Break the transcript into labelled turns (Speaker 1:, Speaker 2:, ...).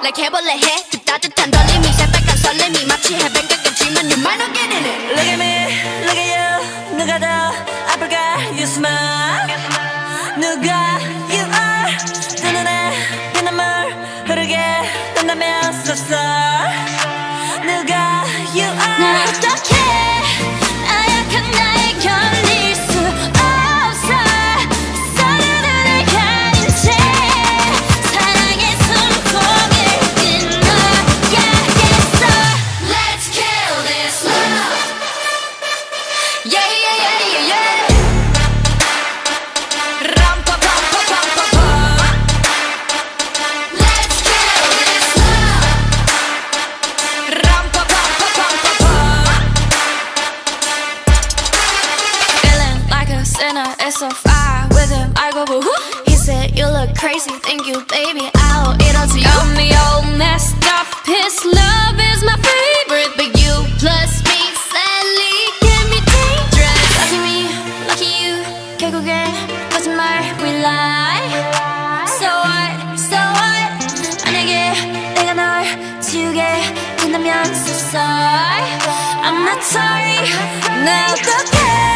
Speaker 1: 날 해볼래 해 그 따뜻한 떨림이 새빨간 설렘이 마치 해변 가깝지만 you might not get in it.
Speaker 2: Look at me, look at you. 누가 더 아플까? You smile. 누가 you are. 두 눈에 피눈물 흐르게 된다면 so sorry. 누가 you are.
Speaker 1: 난 어떡해 나약한 나에 견딜 수 없어 서로를 가린 채 사랑의 숨통을 끊어야겠어. Let's kill this love. Yeah yeah yeah yeah yeah. 람파파파파파파. Let's kill this love. 람파파파파파파. Feeling like a sinner, it's so far with him. I go boo hoo. He said you look crazy, thank you, baby. I'll eat all to you. Got me all messed up. His love is my favorite, but you plus me sadly can be dangerous. Lucky me, lucky you. 결국엔 거짓말 we lie. So what, so what? 만약에 내가 널 지우게 된다면 so sorry. I'm not sorry. 나 어떡해?